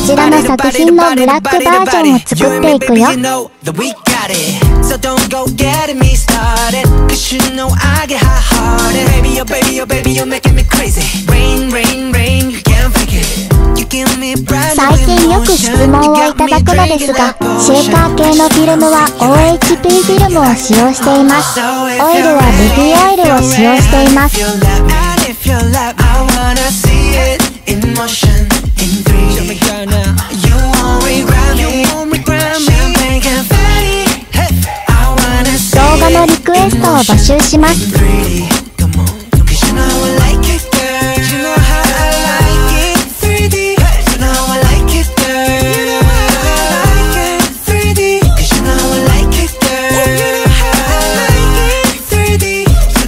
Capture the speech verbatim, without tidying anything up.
ちらの作品のブラックバージョンを作っていくよ。 So don't go getting me started, 'cause you know I get hot-hearted. Baby, oh baby, oh baby, you're making me crazy. Rain, rain, rain, you can't fake it. You give me brand new emotion. 最近よく質問をいただくのですが、シェーカー系のフィルムは オーエイチピー フィルムを使用しています。オイルはルビーオイルを使用しています。 If you're love, I wanna see it in motion, in three. You won't regret me, champagne confetti. 動画のリクエストを募集します。